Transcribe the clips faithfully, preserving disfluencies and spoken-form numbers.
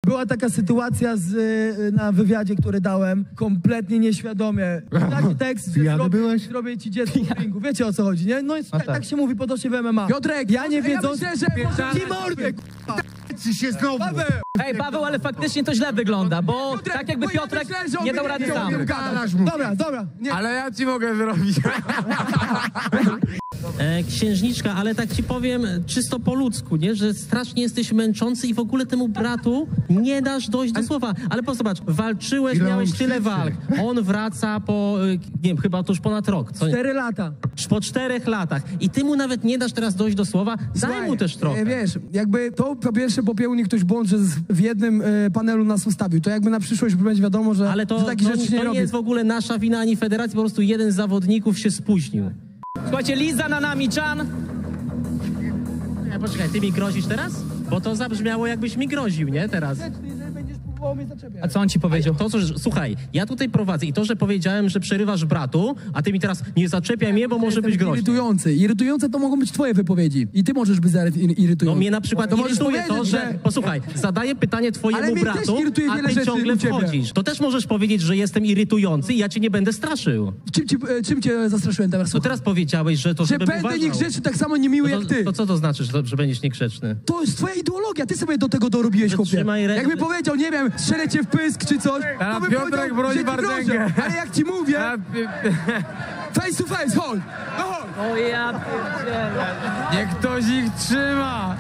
była taka sytuacja z, y, na wywiadzie, który dałem, kompletnie nieświadomie. Taki tekst, że zrobię, zrobię ci dziecko w ringu. Wiecie, o co chodzi, nie? No i tak, tak się mówi potocznie w M M A. Piotrek, ja nie wiedząc... Ja myślę, że może... Ci mordy, k***a! się znowu. Ej, Paweł, ale faktycznie to źle wygląda, bo Piotrek, tak jakby Piotrek ja nie dał rady sam. Dobra, dobra. Nie. Ale ja ci mogę zrobić. E, księżniczka, ale tak ci powiem czysto po ludzku, nie? Że strasznie jesteś męczący i w ogóle temu bratu nie dasz dojść do słowa. Ale zobacz, walczyłeś, Ile miałeś on tyle krzyczy. walk. On wraca po, nie wiem, chyba to już ponad rok. Co? Cztery lata. Po czterech latach. I ty mu nawet nie dasz teraz dojść do słowa. Daj Słuchaj, mu też trochę. e, Wiesz, jakby to po pierwsze popełnił ktoś błąd, że z- w jednym e, panelu nas ustawił. To jakby na przyszłość będzie wiadomo, że, Ale to, że takie to, rzeczy to nie nie robi. jest w ogóle nasza wina ani federacji, po prostu jeden z zawodników się spóźnił. Słuchajcie, Liza na nami, Chan. Ja, poczekaj, ty mi grozisz teraz? Bo to zabrzmiało, jakbyś mi groził, nie? Teraz. A co on ci powiedział? To, co, że- słuchaj, ja tutaj prowadzę i to, że powiedziałem, że przerywasz bratu, a ty mi teraz nie zaczepiaj mnie, bo może być groźny. Irytujący. Irytujące to mogą być twoje wypowiedzi. I ty możesz być irytujący. No mnie na przykład To możesz irytuje to, powiedzieć, że... że- Posłuchaj, zadaję pytanie Ale twojemu mnie też bratu, irytuje a wiele ty rzeczy ciągle u ciebie. wchodzisz. To też możesz powiedzieć, że jestem irytujący i ja cię nie będę straszył. Czym, ci, e, czym cię zastraszyłem teraz? To teraz powiedziałeś, że to, Że żebym będę uważał. niegrzeczny tak samo niemiły No jak to, ty. to co to znaczy, że, że będziesz niegrzeczny? To jest twoja ideologia, ty sobie do tego dorobiłeś, chłopie. Trzymaj rę- Jakby powiedział, nie wiem, strzelę cię w pysk czy coś, A to bym Piotrek powiedział, broni że ci Bartęgę. grożę. Ale jak ci mówię, Ja, face to face, hold, no hold. O ja pierdzielę. niech ktoś ich trzyma.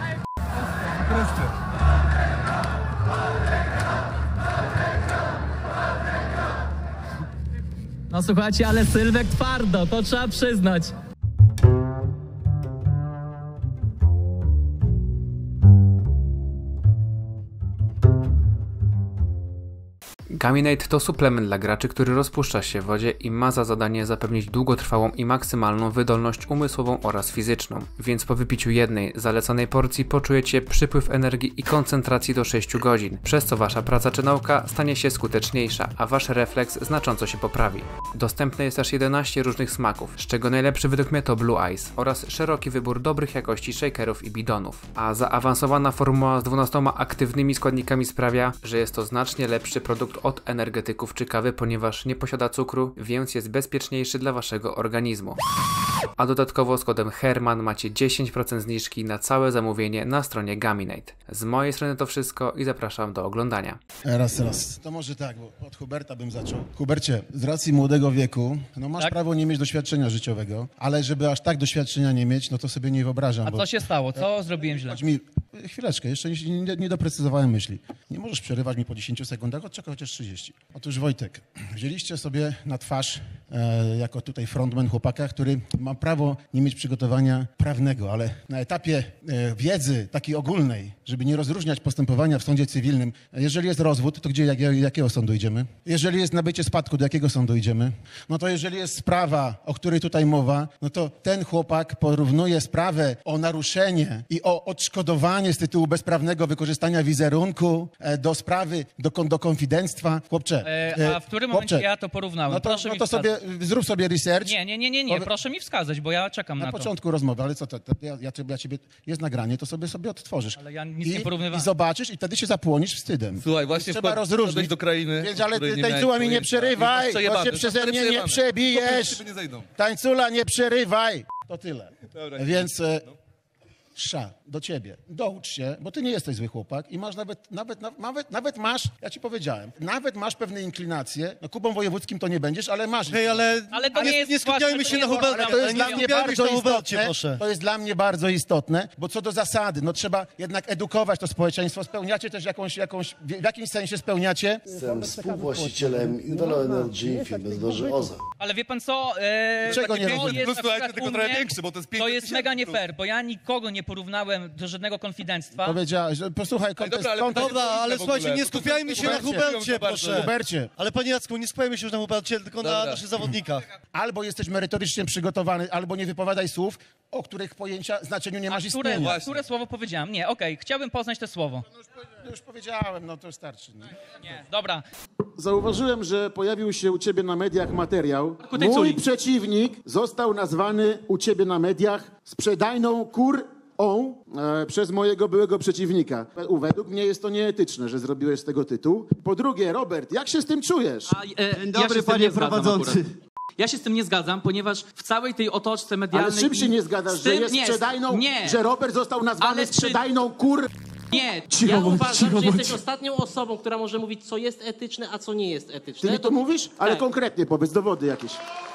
No słuchajcie, ale Sylwek twardo, to trzeba przyznać. Gaminate to suplement dla graczy, który rozpuszcza się w wodzie i ma za zadanie zapewnić długotrwałą i maksymalną wydolność umysłową oraz fizyczną. Więc po wypiciu jednej zaleconej porcji poczujecie przypływ energii i koncentracji do sześciu godzin, przez co wasza praca czy nauka stanie się skuteczniejsza, a wasz refleks znacząco się poprawi. Dostępne jest aż jedenaście różnych smaków, z czego najlepszy według mnie to Blue Ice oraz szeroki wybór dobrych jakości shakerów i bidonów. A zaawansowana formuła z dwunastoma aktywnymi składnikami sprawia, że jest to znacznie lepszy produkt od energetyków czy kawy, ponieważ nie posiada cukru, więc jest bezpieczniejszy dla waszego organizmu. A dodatkowo z kodem Herman macie dziesięć procent zniżki na całe zamówienie na stronie Gaminate. Z mojej strony to wszystko i zapraszam do oglądania. Raz, raz. To może tak, bo od Huberta bym zaczął. Hubercie, z racji młodego wieku, no masz Tak? prawo nie mieć doświadczenia życiowego, ale żeby aż tak doświadczenia nie mieć, no to sobie nie wyobrażam. A bo... co się stało? Co zrobiłem źle? Chodź mi, chwileczkę, jeszcze nie, nie, nie doprecyzowałem myśli. Nie możesz przerywać mi po dziesięciu sekundach, odczekaj chociaż trzydzieści. Otóż Wojtek, wzięliście sobie na twarz, e, jako tutaj frontman chłopaka, który ma prawo nie mieć przygotowania prawnego, ale na etapie e, wiedzy takiej ogólnej, żeby nie rozróżniać postępowania w sądzie cywilnym, jeżeli jest rozwód, to gdzie, jak, jakiego sądu idziemy? Jeżeli jest nabycie spadku, do jakiego sądu idziemy? No to jeżeli jest sprawa, o której tutaj mowa, no to ten chłopak porównuje sprawę o naruszenie i o odszkodowanie z tytułu bezprawnego wykorzystania wizerunku e, do sprawy, do, kon- do konfidenctwa. Chłopcze. E, a w którym chłopcze, momencie ja to porównałem? No to, Proszę no mi to sobie, wskazać. zrób sobie research. Nie, nie, nie, nie, nie. Powie- Proszę mi wskazać, bo ja czekam na, Na to. początku rozmowy, ale co to, to ja, ja, ciebie, ja ciebie, jest nagranie, to sobie sobie odtworzysz. Ale ja nic I, nie porównywałem. I zobaczysz i wtedy się zapłonisz wstydem. Słuchaj, właśnie Trzeba wpad- rozróżnić. wpadłeś do krainy, Więc o ale której ty nie miałeś tańcula mi nie pojęcia. przerywaj, Jesteś bo przejebany, się to przeze stary mnie nie przejebany. przebijesz. Kopy nie zejdą. Tańcula nie przerywaj. To tyle. Dobra, Więc e, Sza, do ciebie. Doucz się, bo ty nie jesteś zły chłopak i masz nawet, nawet, na- nawet, nawet masz, ja ci powiedziałem, nawet masz pewne inklinacje, no Kubą wojewódzkim to nie będziesz, ale masz. Hej, ale, Ale to nie jest nie skupiajmy właśnie- się to na nie jest- Hubercie, Ale to jest ale dla nie mnie skupiajmy się bardzo na Hubercie, istotne. proszę. To jest dla mnie bardzo istotne, bo co do zasady, no trzeba jednak edukować to społeczeństwo. Spełniacie też jakąś, jakąś w jakimś sensie spełniacie. Jestem współwłaścicielem Invelo Energy, firmy z loży O Z E. Ale wie pan co? E, Czego taki nie to rozumiem? jest Plus, na słuchajcie, przykład tylko u trochę mnie- większy, bo to jest To pięćset jest mega nie tysięcy fair, bo ja nikogo nie porównałem do żadnego konfidenctwa. Powiedziałeś, że posłuchaj, kontekst, dobra, ale kontekst, Dobra, ale w ogóle, słuchajcie, nie bo to skupiajmy są- się na Hubercie, Hubercie, proszę. Hubercie, Ale panie Jacku, nie skupiajmy się już na Hubercie, tylko na Dobra. naszych zawodnikach. albo jesteś merytorycznie przygotowany, albo nie wypowiadaj słów, o których pojęcia, znaczeniu nie A masz które, istnienia. a które słowo powiedziałem? Nie, okej, chciałbym poznać to słowo. No już powiedziałem, no to starczy. No. Nie, dobra. Zauważyłem, że pojawił się u ciebie na mediach materiał. Kutyculi. Mój przeciwnik został nazwany u ciebie na mediach sprzedajną kur on e, przez mojego byłego przeciwnika. U, według mnie jest to nieetyczne, że zrobiłeś z tego tytuł. Po drugie, Robert, jak się z tym czujesz? A, e, Dzień dobry, ja panie prowadzący. Ja się z tym nie zgadzam, ponieważ w całej tej otoczce medialnej... Ale z czym się nie zgadzasz, że jest nie, sprzedajną, nie. że Robert został nazwany Ale sprzedajną kur... Nie, Cicho Ja bądź, uważam, cicho że jesteś bądź. ostatnią osobą, która może mówić, co jest etyczne, a co nie jest etyczne. Ty mi to mówisz? Ale Tak. konkretnie powiedz, dowody jakieś.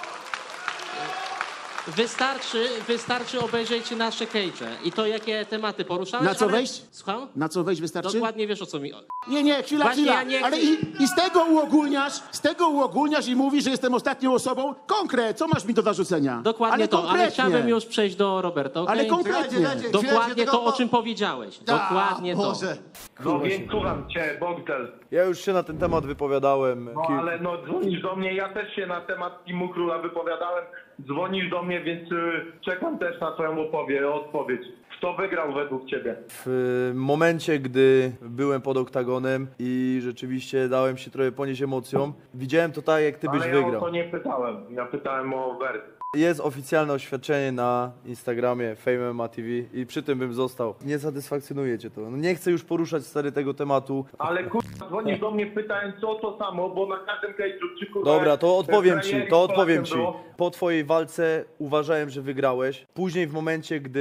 Wystarczy, wystarczy obejrzeć nasze cage'e i to, jakie tematy poruszałeś. Na co ale... wejść? Słucham? Na co wejść wystarczy? Dokładnie wiesz, o co mi... Nie, nie, chwila, Właśnie chwila. ja nie Ale chcę- i, i z tego uogólniasz, z tego uogólniasz i mówisz, że jestem ostatnią osobą. Konkret, co masz mi do zarzucenia? Dokładnie ale to, konkretnie. ale chciałbym już przejść do Roberta, okej? Ale konkretnie. Dokładnie to, o czym powiedziałeś. Dokładnie to. Boże. No więc słucham cię, Bogdel. Ja już się na ten temat wypowiadałem. No Kil... ale no dzwonisz do mnie, ja też się na temat Teamu Króla wypowiadałem. Dzwonisz do mnie, więc y, czekam też na twoją opowie, odpowiedź. Kto wygrał według ciebie? W y, momencie, gdy byłem pod oktagonem i rzeczywiście dałem się trochę ponieść emocjom, widziałem to tak, jak ty byś Ale ja wygrał. o to nie pytałem, ja pytałem o wersję. Jest oficjalne oświadczenie na Instagramie Fame M M A T V i przy tym bym został. Nie satysfakcjonuje cię to. No nie chcę już poruszać stary tego tematu. Ale kurwa, dzwonisz do mnie pytając o to samo, bo na każdym cage'u czy kurwa... Dobra, to odpowiem ci, premiery to z odpowiem Polakiem ci. było. Po twojej walce uważałem, że wygrałeś. Później w momencie, gdy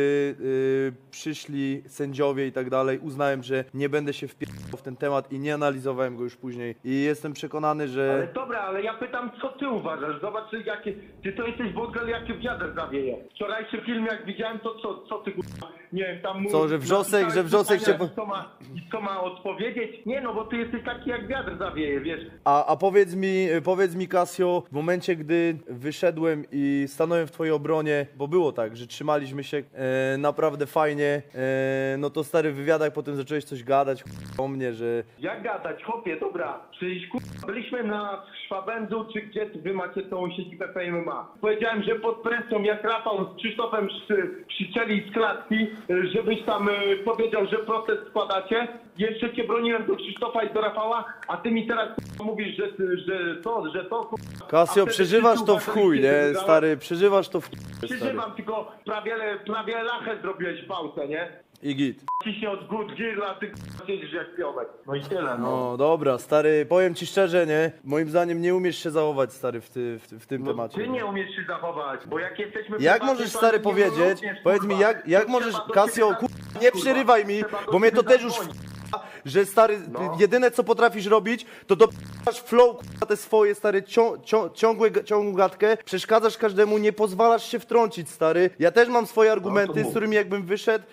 y, przyszli sędziowie i tak dalej, uznałem, że nie będę się wpierdał w ten temat i nie analizowałem go już później. I jestem przekonany, że... Ale dobra, ale ja pytam, co ty uważasz? Zobacz, jakie... Ty to jesteś Bogdel, jaki wiatr zawieje. Wczorajszy film, jak widziałem, to co, co ty kurwa... Nie wiem, tam... Co, że wrzosek, że wrzosek cię... pytania, Co ma, co ma odpowiedzieć? Nie no, bo ty jesteś taki, jak wiatr zawieje, wiesz. A, a powiedz mi, powiedz mi Casio, w momencie, gdy wyszedłem i stanąłem w twojej obronie, bo było tak, że trzymaliśmy się e, naprawdę fajnie, e, no to stary w wywiadach potem zacząłeś coś gadać o mnie, że... Jak gadać, chłopie, dobra, przecież kurwa, byliśmy na Szwabędzu, czy gdzie wy macie tą siedzibę Fame M M A. Powiedziałem, że pod presją, jak Rafał z Krzysztofem krzy- krzyczeli z klatki, y, żebyś tam y, powiedział, że protest składacie. Jeszcze cię broniłem do Krzysztofa i do Rafała, a ty mi teraz kurwa, mówisz, że, że to, że to... kurwa. A Casio, wtedy przeżywasz ty to w chuj, uważałeś, nie, że stary, przeżywasz to w chuj, stary. Przeżywam, tylko prawie, prawie lachę zrobiłeś w pałce, nie? I git. Ciśnie od good gear, a ty kurwa, siedzisz jak piołek. No i tyle, no. No dobra, stary, powiem ci szczerze, nie, moim zdaniem nie umiesz się zachować, stary, w, ty, w, w tym No, temacie. ty nie umiesz się zachować, bo jak jesteśmy... Jak prywatnie, możesz, to stary, nie powiedzieć, wyrobisz, powiedz mi, kurwa. jak, jak To możesz, trzeba do Casio, ciebie kurwa, zadzwonić, nie kurwa. przerywaj mi, Trzeba do bo mnie to ciebie też już zadzwonić. że stary, No. jedyne co potrafisz robić, to dopinasz flow, kurwa, te swoje, stary, cią, cią, ciągłe, ciągłą gadkę, przeszkadzasz każdemu, nie pozwalasz się wtrącić, stary. Ja też mam swoje argumenty, mów. z którymi jakbym wyszedł,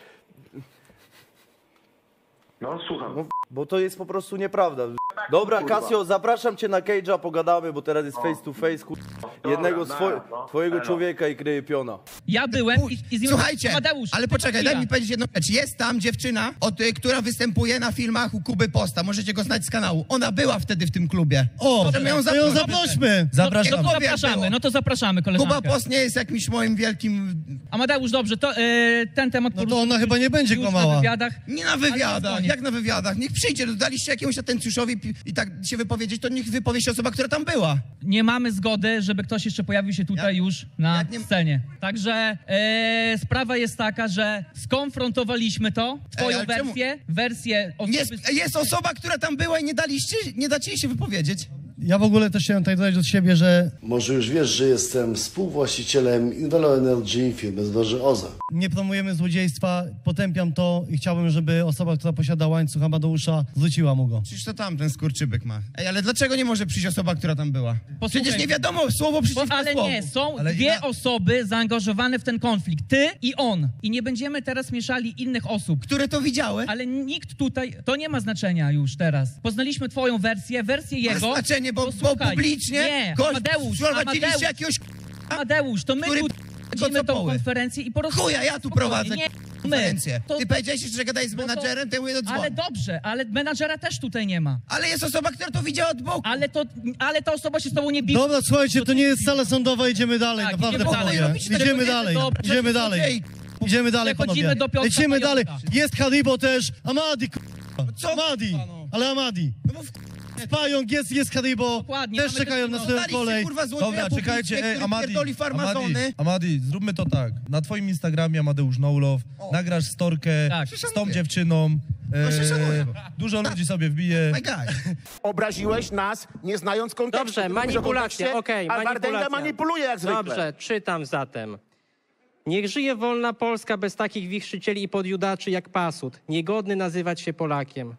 No, słucham. no, bo to jest po prostu nieprawda. Dobra, kurwa. Casio, zapraszam cię na cage'a, pogadamy, bo teraz jest face to face, kurwa, jednego Dobra, swo no. twojego Elo. człowieka i kryje piona. Ja byłem i, i z nim Słuchajcie, Amadeusz, ale poczekaj, chwila. daj mi powiedzieć jedną rzecz. Jest tam dziewczyna, od, y, która występuje na filmach u Kuby Posta. Możecie go znać z kanału. Ona była wtedy w tym klubie. O, Możemy ją to ją zaprosić. zaprośmy. No, Zapraszamy. no to zapraszamy, no to zapraszamy koleżankę. Kuba Post nie jest jakimś moim wielkim... Amadeusz, dobrze, to e, ten temat... No to ona chyba nie będzie już kłamała. na wywiadach. Nie na wywiadach, jak na wywiadach. Niech przyjdzie, daliście jakiemuś atencjuszowi pi- i tak się wypowiedzieć, to niech wypowie się osoba, która tam była. Nie mamy zgody, żeby ktoś jeszcze pojawił się tutaj już na nie- scenie. Także e, sprawa jest taka, że skonfrontowaliśmy to, twoją ale czemu- wersję, wersję osoby... Jest, jest osoba, która tam była i nie daliście, nie dacie jej się wypowiedzieć. Ja w ogóle też chciałem tutaj dodać od siebie, że Może już wiesz, że jestem współwłaścicielem Invelo Energy firmy z Dworzy O Z A. nie promujemy złodziejstwa, potępiam to i chciałbym, żeby osoba, która posiada łańcuch Amadeusza, zwróciła mu go. Przecież to tamten skurczybek ma. Ej, ale dlaczego nie może przyjść osoba, która tam była? Posłuchaj. Przecież nie wiadomo, słowo przeciwko Bo, ale słowu. nie, są Ale dwie ja- osoby zaangażowane w ten konflikt. Ty i on. I nie będziemy teraz mieszali innych osób. Które to widziały? Ale nikt tutaj, to nie ma znaczenia już teraz. Poznaliśmy twoją wersję, wersję Ma jego. znaczenie, bo, bo Posłuchaj. publicznie Nie, gość- Amadeusz, sprowadziliście Amadeusz. jakiegoś Amadeusz, to my który tu p- prowadzimy tą kocopoły. konferencję i porozmawiamy. Chuja, ja tu Spokojnie, prowadzę nie, konferencję. To, Ty powiedziałeś, że gadaj z no to- menadżerem, to ja mówię do dzwonu. ale dobrze, ale menadżera też tutaj nie ma. Ale jest osoba, która to widziała od boku. Ale, to, ale ta osoba się z tobą nie bije. Dobra, słuchajcie, to nie jest sala sądowa, idziemy dalej, Tak, naprawdę idziemy dalej. panowie. Robicie Idziemy tego dalej, dobra, idziemy to dalej. ej, Idziemy dalej, Przechodzimy panowie. do Piotra Lecimy dalej. Pająka. Jest Haribo też. Amadi, k***a. Co? Amadi. No. Ale Amadi, Pająk, jest, jest Haribo, Dokładnie, też mamy czekają też na no, swoją daliście, kolej. kurwa, złodzieja Dobra, czekajcie, publicznie, ej, który Amadi, pierdoli farmazony. Amadi, Amadi, zróbmy to tak. Na twoim Instagramie Amadeusz Knowlove, nagrasz storkę Tak. z tą dziewczyną. E, dużo ludzi sobie wbije. Obraziłeś nas, nie znając kontekstu. Dobrze, Ty mówisz o manipulacja, kontekście, okej, a Wardęga manipulacja. manipuluje jak zwykle. Dobrze, czytam zatem. Niech żyje wolna Polska bez takich wichrzycieli i podjudaczy jak Pasut. Niegodny nazywać się Polakiem.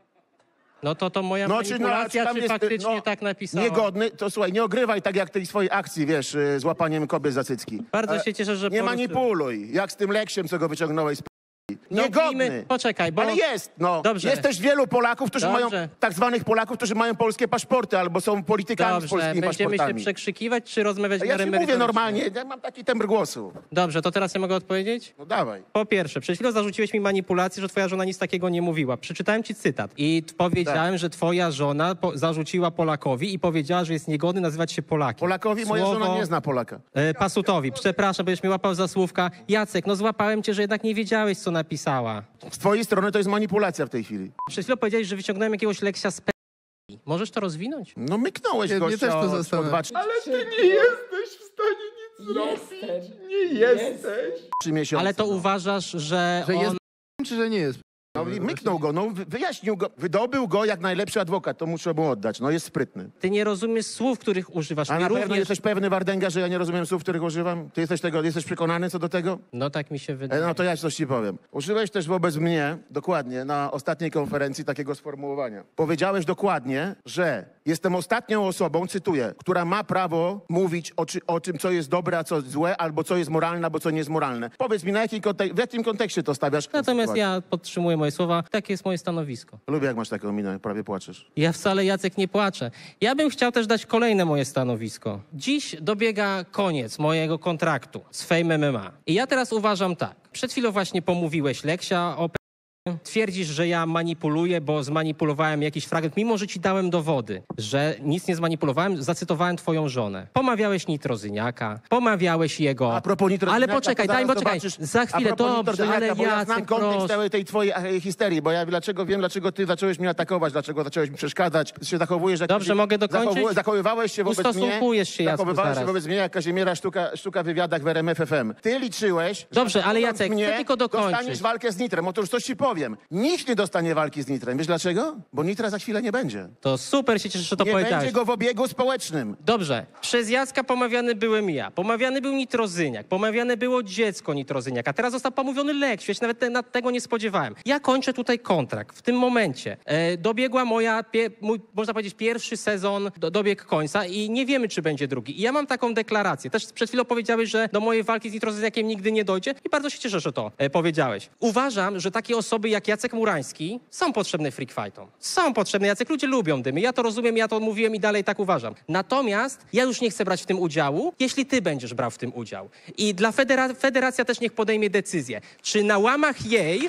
No to to moja No, czy, no, manipulacja, tam czy jest, faktycznie no, tak napisała? Niegodny, to słuchaj, nie ogrywaj tak jak tej swojej akcji, wiesz, y, z łapaniem kobiet za cycki. Bardzo Ale się cieszę, że nie poruszył. manipuluj, jak z tym Leksiem, co go wyciągnąłeś z p***. No, Niegodny. mówimy- poczekaj, bo- Ale jest, no. Dobrze. Jest też wielu Polaków, którzy Dobrze. mają, tak zwanych Polaków, którzy mają polskie paszporty albo są politykami z Dobrze, polskimi będziemy się paszportami. przekrzykiwać, czy rozmawiać w Ja miarę ci mówię merytorycznie? normalnie, ja mam taki temper głosu. Dobrze, to teraz ja mogę odpowiedzieć? No dawaj. Po pierwsze, przed chwilą zarzuciłeś mi manipulację, że twoja żona nic takiego nie mówiła. Przeczytałem ci cytat i t- powiedziałem, że twoja żona po- zarzuciła Polakowi i powiedziała, że jest niegodny nazywać się Polakiem. Polakowi moja Słowo- żona nie zna Polaka. E, Pasutowi, przepraszam, będziesz mnie łapał za słówka. Jacek, no złapałem cię, że jednak nie wiedziałeś, co napisała. Z twojej strony to jest manipulacja w tej chwili. Przed chwilą powiedziałeś, że wyciągnąłem jakiegoś Leksia z p***. Możesz to rozwinąć? No myknąłeś Nie, mnie gościa też to o- o zastanawia. dwa, trzy- Ale ty nie jesteś w stanie nic zrobić. Nie jesteś. trzy miesiące. Ale to uważasz, że, Że on... jest czy że nie jest? No i myknął go, no wy- wyjaśnił go, wydobył go jak najlepszy adwokat, to muszę mu oddać, no jest sprytny. Ty nie rozumiesz słów, których używasz. A Mi na pewno również... jesteś pewny, Wardęga, że ja nie rozumiem słów, których używam? Ty jesteś tego, jesteś przekonany co do tego? No tak mi się wydaje. E, No to ja coś ci powiem. Użyłeś też wobec mnie, dokładnie, na ostatniej konferencji takiego sformułowania. Powiedziałeś dokładnie, że jestem ostatnią osobą, cytuję, która ma prawo mówić o, czy, o czym, co jest dobre, a co złe, albo co jest moralne, albo co nie jest moralne. Powiedz mi, na jaki kontek- w jakim kontekście to stawiasz? Natomiast ja podtrzymuję moje słowa. Takie jest moje stanowisko. Lubię, jak masz taką minę, prawie płaczesz. Ja wcale, Jacek, nie płaczę. Ja bym chciał też dać kolejne moje stanowisko. Dziś dobiega koniec mojego kontraktu z Fame M M A. I ja teraz uważam tak. Przed chwilą właśnie pomówiłeś Leksia o p... Twierdzisz, że ja manipuluję, bo zmanipulowałem jakiś fragment, mimo że ci dałem dowody, że nic nie zmanipulowałem, zacytowałem twoją żonę. Pomawiałeś Nitrozyniaka, pomawiałeś jego... A propos Nitrozyniaka, Ale poczekaj, to daj, zaraz poczekaj, zobaczysz- za chwilę, a propos dobrze, Nitrozyniaka, ale bo ja znam Jacek, kontekst proszę. całej tej twojej e, histerii, bo ja dlaczego wiem, dlaczego ty zacząłeś mnie atakować, dlaczego zacząłeś mi przeszkadzać, się zachowujesz jak... Dobrze, mogę dokończyć? Zachowu- zachowywałeś się wobec mnie... Ustosunkujesz się, Jacku, Zachowywałeś się zaraz. wobec mnie jak Kazimiera Sztuka, sztuka w wywiadach w R M F F M. Ty liczyłeś... Dobrze, że ale atakując Jacek, mnie, chcę tylko dokończyć. dostaniesz walkę z Nitrem. Otóż coś ci powiem. Nikt nie dostanie walki z Nitrem. Wiesz dlaczego? Bo Nitra za chwilę nie będzie. To super się cieszę, że to nie powiedziałeś. będzie go w obiegu społecznym. Dobrze. Przez Jacka pomawiany byłem ja. Pomawiany był Nitrozyniak. Pomawiane było dziecko Nitrozyniak. A teraz został pomówiony Lek. Ja się nawet te, nad tego nie spodziewałem. Ja kończę tutaj kontrakt. W tym momencie e, dobiegła moja, pie, mój, można powiedzieć, pierwszy sezon do, dobiegł końca i nie wiemy, czy będzie drugi. I ja mam taką deklarację. Też przed chwilą powiedziałeś, że do mojej walki z Nitrozyniakiem nigdy nie dojdzie i bardzo się cieszę, że to e, powiedziałeś. Uważam, że takie osoby jak Jacek Murański są potrzebne freak fightom. Są potrzebne. Jacek, ludzie lubią dymy. Ja to rozumiem, ja to mówiłem i dalej tak uważam. Natomiast ja już nie chcę brać w tym udziału, jeśli ty będziesz brał w tym udział. I dla federa- federacja też niech podejmie decyzję. Czy na łamach jej...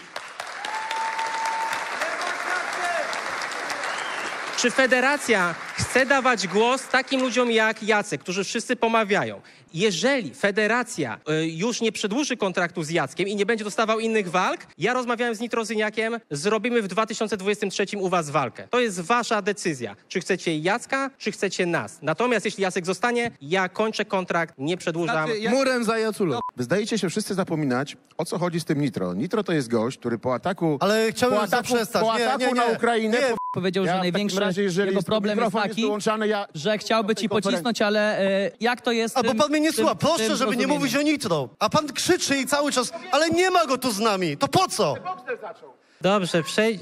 Czy federacja chce dawać głos takim ludziom jak Jacek, którzy wszyscy pomawiają? Jeżeli federacja y, już nie przedłuży kontraktu z Jackiem i nie będzie dostawał innych walk, ja rozmawiałem z Nitrozyniakiem, zrobimy w dwa tysiące dwudziestym trzecim u was walkę. To jest wasza decyzja. Czy chcecie Jacka, czy chcecie nas. Natomiast jeśli Jacek zostanie, ja kończę kontrakt, nie przedłużam. Murem za Jaculą. Wy zdajecie się wszyscy zapominać, o co chodzi z tym Nitro. Nitro to jest gość, który po ataku... Ale chciałbym po ataku, zaprzestać. po Nie, ataku nie, nie. na Ukrainę... Nie. Po... Powiedział, Ja że w takim największy razie, jeżeli jego jest- problem jest mikrofon taki, wyłączany, ja... że chciałby ci pocisnąć, ale e, jak to jest... A bo tym- pan mnie nie tym- słucha, proszę, tym żeby nie rozumieniem? mówić o Nitro. A pan krzyczy i cały czas, ale nie ma go tu z nami. To po co? Dobrze, przejdź...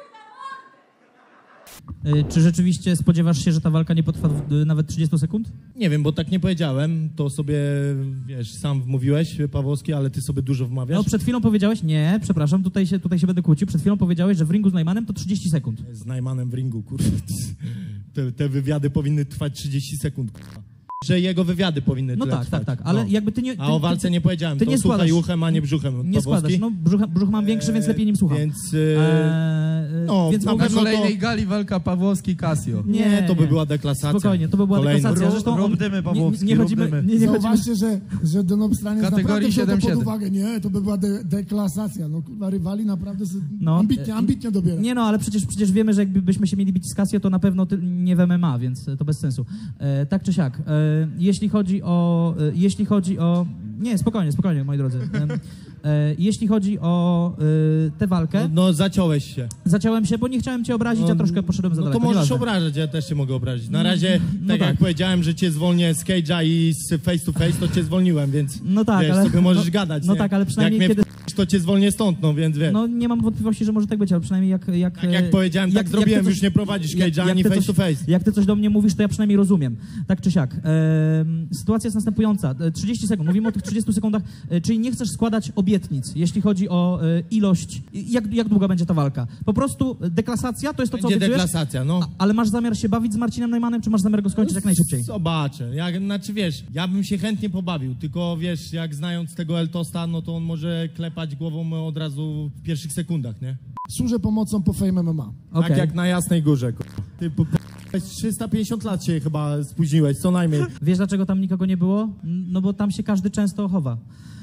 Czy rzeczywiście spodziewasz się, że ta walka nie potrwa y, nawet trzydzieści sekund? Nie wiem, bo tak nie powiedziałem, to sobie, wiesz, sam wmówiłeś, Pawłowski, ale ty sobie dużo wmawiasz. No przed chwilą powiedziałeś, nie, przepraszam, tutaj się, tutaj się będę kłócił, przed chwilą powiedziałeś, że w ringu z Najmanem to trzydzieści sekund. Z Najmanem w ringu, kurwa. Te, te wywiady powinny trwać trzydzieści sekund, kurwa. że jego wywiady powinny No tyle tak, trwać. tak, tak, ale No. jakby ty nie... Ty, A o walce ty, nie powiedziałem, ty to nie słuchaj składasz, uchem, a nie brzuchem. Nie składasz, no brzuch, brzuch mam większy, więc lepiej nim słucham. Więc, yy, eee, no, więc na mogę- Na pewno kolejnej gali walka Pawłowski-Casio. Nie, to by była deklasacja. Spokojnie, to by była Kolejna. deklasacja. Zresztą Rób on, dymy, nie, Pawłowski, nie rób chodzimy... dymy. Nie, nie chodzimy Zauważcie, że, że Don Obstraniec Kategorii naprawdę wziął to siedem pod siedem. uwagę. Nie, to by była de deklasacja. No kurwa, rywali naprawdę z... No, ambitnie, ambitnie dobiera. Nie no, ale przecież, przecież wiemy, że jakbyśmy się mieli bić z Casio, to na pewno ty, nie w M M A, więc to bez sensu. E, tak czy siak, e, jeśli chodzi o... E, jeśli chodzi o... Nie, spokojnie, spokojnie, moi drodzy. E, e, jeśli chodzi o e, tę walkę... No, no zaciąłeś się. Zaciąłem się, bo nie chciałem cię obrazić, a troszkę poszedłem za No to daleko. możesz Nieważne. obrażać, ja też się mogę obrazić. Na razie, No tak, tak. jak powiedziałem, że cię zwolnię z cage'a i z face to face, to cię zwolniłem, więc No tak, wiesz, ale- sobie możesz no- gadać. no nie? tak, ale przynajmniej jak mnie kiedy- w... to cię zwolnię stąd, no więc wiesz. No nie mam wątpliwości, że może tak być, ale przynajmniej jak... Jak, Tak jak powiedziałem, tak zrobiłem, ty coś- już nie prowadzisz jak- cage'a jak ani ty face coś- to face. Jak ty coś do mnie mówisz, to ja przynajmniej rozumiem. Tak czy siak. Ehm, sytuacja jest następująca. E, trzydzieści sekund. Mówimy o tych trzydziestu sekundach, e, czyli nie chcesz składać obietnic, jeśli chodzi o e, ilość, jak, jak długa będzie ta walka. Po prostu deklasacja to jest to, co Będzie obiecujesz. deklasacja, no. A, ale masz zamiar się bawić z Marcinem Neumannem, czy masz zamiar go skończyć jak najszybciej? Zobaczę. Jak, znaczy wiesz, ja bym się chętnie pobawił, tylko wiesz, jak znając tego Eltosta, no to on może klepać głową od razu w pierwszych sekundach, nie? Służę pomocą po Fame M M A. Tak Okej. jak na Jasnej Górze. ku- Ty po, po, trzysta pięćdziesiąt lat się chyba spóźniłeś, co najmniej. Wiesz, dlaczego tam nikogo nie było? No bo tam się każdy często chowa.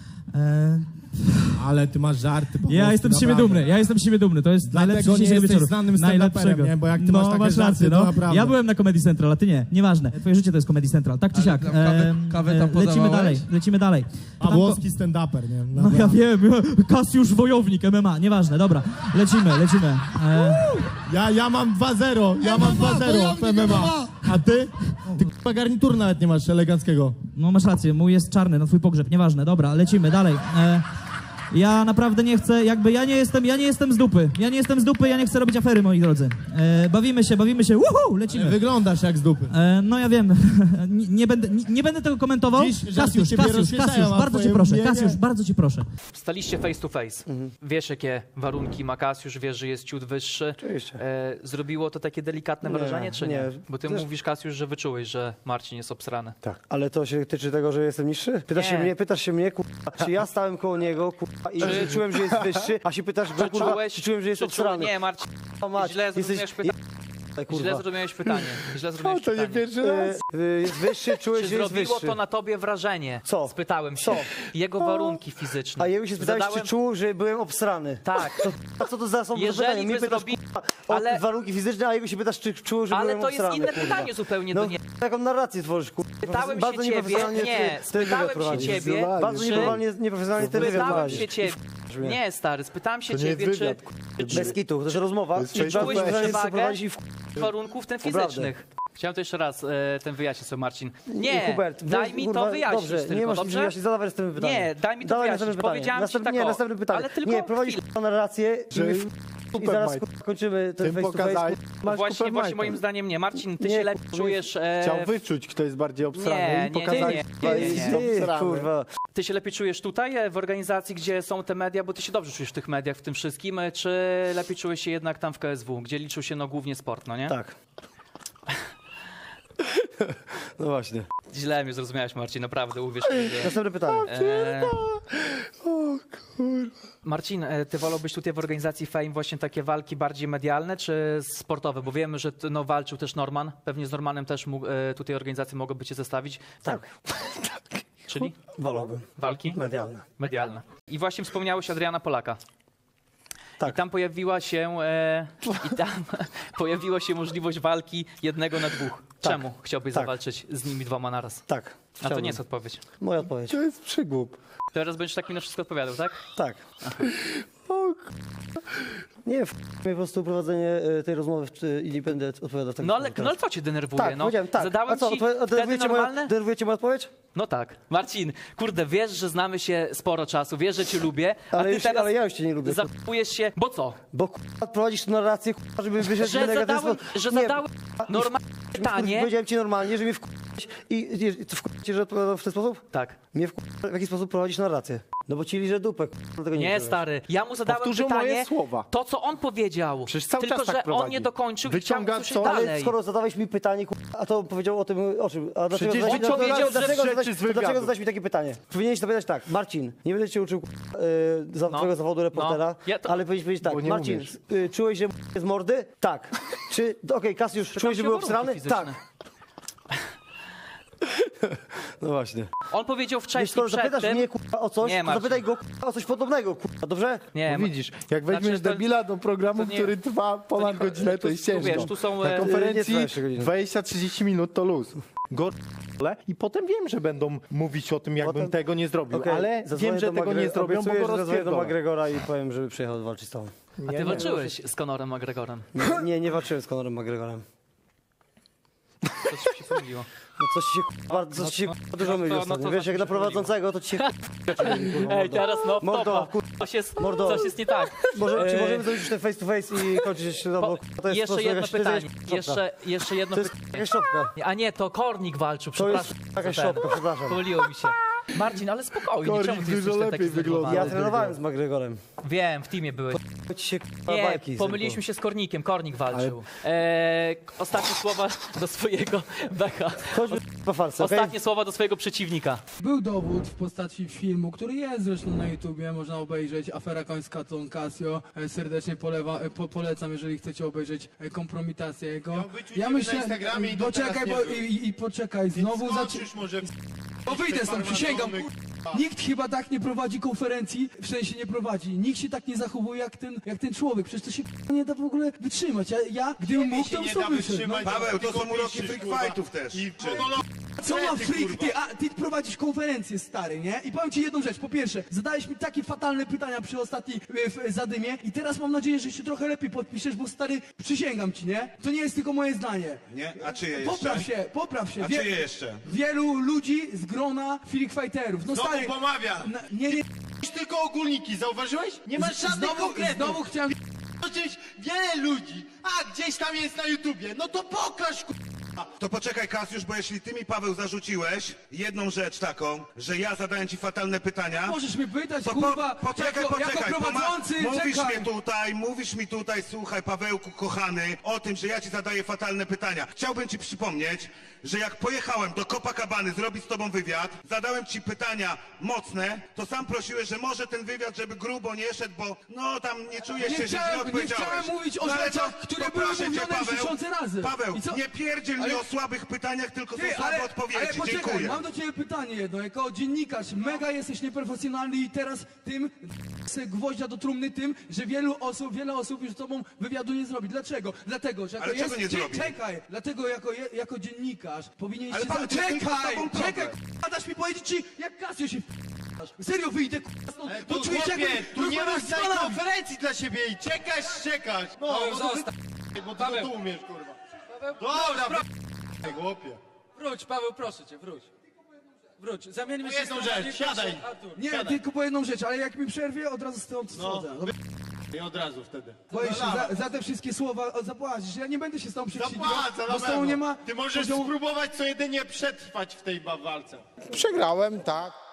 E, Ale ty masz żarty. po Ja prostu, jestem z siebie naprawdę. dumny, ja jestem z siebie dumny, to jest Dlatego najlepszy nie dzisiejszego jesteś wieczoru. znanym stand-uperem, nie? Bo jak ty no, masz takie masz rację, żarty, to no. naprawdę. Ja byłem na Comedy Central, a ty nie, nieważne. Twoje życie to jest Comedy Central, tak czy Ale siak. tam kawę- Em, kawę tam e, lecimy podawałeś? dalej, lecimy dalej. A włoski stand-uper, nie? No ja wiem, Kasiusz Wojownik, M M A, nieważne, dobra, lecimy, lecimy. E, Ja, ja mam dwa zero, ja mam dwa zero w M M A. A ty? Ty chyba garnitur nawet nie masz eleganckiego. no masz rację, mój jest czarny na twój pogrzeb, nieważne, dobra, lecimy dalej. E, Ja naprawdę nie chcę, jakby ja nie jestem, ja nie jestem z dupy. Ja nie jestem z dupy, ja nie chcę robić afery, moi drodzy. E, bawimy się, bawimy się, uhu, lecimy. Ale wyglądasz jak z dupy. E, no ja wiem, nie, nie, będę, nie, nie będę tego komentował. Dziś żarty Kasiusz, ciebie Kasiusz, rozśmieszają, Kasiusz, a bardzo cię twoje proszę, mnie nie. Kasiusz, bardzo cię proszę. Staliście face to face. Wiesz, jakie warunki ma Kasiusz, wiesz, że jest ciut wyższy. Oczywiście. E, zrobiło to takie delikatne Nie, wrażenie, czy nie? nie. Bo ty Też- mówisz, Kasiusz, że wyczułeś, że Marcin jest obsrany. Tak. Ale to się tyczy tego, że jestem niższy? Pytasz Nie. się mnie, pytasz się mnie, kurwa, czy ja stałem koło niego, kurwa, i Czy- czułem, że jest wyższy, a się pytasz go, kurwa, Czułeś- czy czułem, że jest czy czu- obsrany. Nie, Marcin, O, mać, źle jesteś- zrozumiałeś pytanie. Ej, kurwa. Źle zrozumiałeś pytanie. Źle zrozumiałeś to nie pytanie. pierwszy raz. Y, y, jest wyższy, czułeś, Czy że jest zrobiło wyższy. to na tobie wrażenie? Co? Spytałem się. Co? Jego O. warunki fizyczne. A jego się spytałeś, Zadałem- czy czuł, że byłem obsrany. Tak. To, a co to za są Jeżeli pytania? Mnie by pytasz, zrobi- kurwa, o ale- warunki fizyczne, a jego się pytasz, czy czuł, że Ale byłem to jest obsrany. inne kurwa. pytanie zupełnie no, do nie. Taką narrację tworzysz, kurwa. Pytałem się Bardzo ciebie, nieprofesjonalnie nie, ty- ten spytałem wywiad się prowadzisz. ciebie, Bardzo czy- nieprofesjonalnie, nieprofesjonalnie ten wywiad Spytałem prowadzisz. się ciebie. Brzmi. Nie, stary, spytałem się To nie ciebie, jest czy, wywiad, Bez kitu, to jest rozmowa. czy czułeś Profesjonalnie przewagę prowadzi i w- warunków ten Naprawdę. fizycznych? Chciałem to jeszcze raz e, ten wyjaśnić sobie, Marcin. I Nie, Hubert, daj weź, mi kurwa, to wyjaśnić dobrze, tylko, nie masz mi dobrze? wyjaśnić, zadawaj następne pytanie. Nie, daj mi to Dawaj wyjaśnić. następne pytanie. Powiedziałem Następne, ci nie, tak, o, następne pytanie. ale tylko nie, prowadzisz chwilę. k***a narrację Że i, i zaraz k***a, kończymy ten face to face. k***a. Właśnie, właśnie moim zdaniem nie. Marcin, ty Nie, się lepiej kurwa, czujesz... E, Chciał wyczuć, kto jest bardziej obsrany Nie, i nie, pokazać, nie, kto nie, nie, jest nie. obsrany. Kurwa. Ty się lepiej czujesz tutaj, e, w organizacji, gdzie są te media, bo ty się dobrze czujesz w tych mediach, w tym wszystkim, e, czy lepiej czujesz się jednak tam w K S W, gdzie liczył się no głównie sport, no nie? Tak. No właśnie. Źle mnie zrozumiałeś, Marcin, naprawdę, uwierz mi, że... Następne pytanie. E, O kurwa. Marcin, e, ty wolałbyś tutaj w organizacji Fame właśnie takie walki bardziej medialne czy sportowe? Bo wiemy, że ty, no, walczył też Norman. Pewnie z Normanem też mógł, e, tutaj organizacje mogłyby cię zestawić. Tak. Czyli? Wolałbym. Walki? Medialne. Medialne. I właśnie wspomniałeś Adriana Polaka. Tak. I tam pojawiła się e, i tam pojawiła się możliwość walki jednego na dwóch. Tak. Czemu chciałbyś Tak. zawalczyć z nimi dwoma naraz? Tak. A to chciałbym. nie jest odpowiedź. Moja odpowiedź. To jest przygłup. Teraz będziesz tak mi na wszystko odpowiadał, tak? Tak. O Nie, w mnie po prostu prowadzenie e, tej rozmowy czy, i nie będę odpowiadał tak. No ale, no ale co cię denerwuje? Tak, no? powiedziałem tak. Zadałem A co, ci odpowie- wtedy denerwujecie moja, normalne? denerwujecie moją odpowiedź? No tak. Marcin, kurde, wiesz, że znamy się sporo czasu, wiesz, że cię lubię, a Ale, ty już, teraz ale ja już cię nie lubię. zachowujesz się... Bo co? Bo k***a, prowadzisz tu narrację, k***a, żeby wyszedł Że negatywny zadałem, sposób. że Nie, zadałem normalne pytanie... Powiedziałem ci normalnie, że mnie wkurzyłeś i, i, i to wkurzyłeś cię, że odpowiadał w ten sposób? Tak. Mnie wkurzyłeś, w jaki sposób prowadzisz narrację? No bo ci liże dupę, dlatego nie Nie, wiesz. stary, ja mu zadałem Powtórzył pytanie, moje słowa. to co on powiedział, Przecież cały tylko czas że tak on prowadzi. nie dokończył i chciałem Wyciąga usłyszeć co? dalej. Ale skoro zadałeś mi pytanie, ku- a to powiedział o tym, o czym? A dlaczego Przecież zadałeś, on powiedział, dlaczego, że dlaczego, rzeczy zadałeś, z to dlaczego wywiadu. zadałeś mi takie pytanie? Powinieneś zapytać tak, Marcin, nie będę cię uczył yy, za No. twojego zawodu reportera, No. Ja to- ale powinieneś powiedzieć tak, Bo nie Marcin, umiesz. y, czułeś, że z mordy? Tak. Czy, okej, okay, Kasiusz, czułeś, że się był o warunki obsrany? fizyczne. Tak. No właśnie. On powiedział Jeśli wcześniej skoro przed zapytasz tym... mnie kurwa, o coś, Nie, to Marcin. zapytaj go kurwa, o coś podobnego, kurwa, dobrze? Nie, Bo ma- widzisz, Jak weźmiesz Znaczy, to- debila do programu, to nie- który trwa ponad to nie- godzinę, to tu- jest tu ciężko. wiesz, tu są, Na e, konferencji nie trwa jeszcze godzinę. dwadzieścia trzydzieści minut to luz. Go i potem wiem, że będą mówić o tym, jakbym Potem- tego nie zrobił, Okej, ale zadzwonię wiem, że do tego Magre- nie zrobią, bo obiecuję, go że zadzwonię do rozpierdolę. McGregora i powiem, żeby przyjechał walczyć z tobą. A ty walczyłeś z Conorem McGregorem. Nie, nie, nie walczyłem z Conorem McGregorem. Coś mi się pomyliło. No coś ci się kurwa, coś ci się No- kurwa dużo no myli to- no ostatnio. to Wiesz, znaczy jak na się pomyliło. prowadzącego, to ci się kurwa, Ej, mordo. teraz no Mordo, topa. kurwa. Coś jest, Mordo. coś jest nie tak. Może, czy E, możemy zrobić już ten face to face i kończyć się, no bo kurwa, to jest po Jeszcze prostu jedno jakaś- to jest pytanie. jakaś szopka. Jeszcze, jeszcze jedno To jest pytanie. jakaś szopka. A nie, to Kornik walczył, To jest przepraszam. jakaś za ten. szopka, przepraszam. Pomyliło mi się. Marcin, ale spokojnie, Kornik czemu ty jesteś dużo taki lepiej wygląda. zdenerwowany? Ja trenowałem z McGregorem. Wiem, w teamie byłeś. Ci się kurwa, Nie, walki, pomyliliśmy synku. się z Kornikiem, Kornik walczył. E, ostatnie słowa do swojego Beka. Chodźmy po farce, okej? Ostatnie słowa do swojego przeciwnika. Był dowód w postaci filmu, który jest zresztą na YouTubie, można obejrzeć. Afera końska Ton Casio. E, Serdecznie polewa, e, po, polecam, jeżeli chcecie obejrzeć e, kompromitację jego. Ja myślę, na Instagramie i to poczekaj, teraz nie bo, był. i, i poczekaj, znowu zaczy... Skończysz może... Bo wyjdę stąd, przysięgam, kur... Nikt chyba tak nie prowadzi konferencji, w sensie nie prowadzi. Nikt się tak nie zachowuje jak ten, jak ten człowiek. Przecież to się k***a, nie da w ogóle wytrzymać. Ja, ja gdybym mógł, to bym nie stąd da wyszedł. No. wytrzymać. Paweł, to są uroki freak fightów też. Co ma freak? Ty, a, ty prowadzisz konferencję, stary, nie? I powiem ci jedną rzecz. Po pierwsze, zadałeś mi takie fatalne pytania przy ostatniej e, w, zadymie i teraz mam nadzieję, że się trochę lepiej podpiszesz, bo stary, przysięgam ci, nie? To nie jest tylko moje zdanie. Nie? A czyje jeszcze? Popraw się, popraw się. A czyje jeszcze? Wielu ludzi z grona freak fighterów. No Znowu stary, pomawia. na, nie, nie. Tylko ogólniki, zauważyłeś? Nie masz Z- żadnych znowu- konkretów. znowu chciałem- Gdzieś wiele ludzi, a gdzieś tam jest na YouTubie. No to pokaż, ku... To poczekaj, Kasiusz, bo jeśli ty mi, Paweł, zarzuciłeś jedną rzecz taką, że ja zadałem ci fatalne pytania... Możesz mnie pytać, to kurwa, po, poczekaj, jako, poczekaj, jako prowadzący, poma- mówisz czekaj. mi tutaj, mówisz mi tutaj, słuchaj, Pawełku, kochany, o tym, że ja ci zadaję fatalne pytania. Chciałbym ci przypomnieć, że jak pojechałem do Copacabany zrobić z tobą wywiad, zadałem ci pytania mocne, to sam prosiłeś, że może ten wywiad, żeby grubo nie szedł, bo no tam nie czujesz Nie się, że źle chciałem- nie odpowiedziałeś. chciałem mówić o No, ale rzeczach, to- które to były proszę cię, mówione już Paweł, tysiące razy. Paweł, I co? nie pierdziel mi Ale- o słabych pytaniach, tylko są Ty, słabe ale, odpowiedzi. ale poczekaj, Dziękuję. mam do ciebie pytanie jedno. Jako dziennikarz mega jesteś nieprofesjonalny i teraz tym se gwoździa do trumny tym, że wielu osób, wiele osób już z tobą wywiadu nie zrobi. Dlaczego? Dlatego, że jako Ale czego jest... nie Cze- zrobi? Czekaj, dlatego jako, je- jako dziennikarz powinien Ale się... Paweł, to jest tylko z Czekaj, tobą czekaj, problem. k***a, dasz mi powiedzieć ci, jak Kasio się f***asz. Serio wyjdę, k***a, stąd, Ale bo tu, czuję się chłopie, jakbym tu nie rozmawiał masz z całej fanami. konferencji dla siebie i czekasz, czekasz. No, Paweł, no to zostaw. wy... bo ty to umiesz, kurwa. Dobra, wy... chłopie. Wróć, Paweł, proszę cię, wróć. Wróć, zamieńmy Po się jedną z rzecz, siadaj. Nie, Siadaj. tylko po jedną rzecz, ale jak mi przerwie, od razu stąd No. schodzę. No. I od razu wtedy. Boję się, za, za te wszystkie słowa o, zapłacisz. Ja nie będę się z tobą przekrzykiwał, Zapłacę, bo na z tobą pewno. nie ma... Ty możesz poziomu- spróbować co jedynie przetrwać w tej walce. Przegrałem, tak.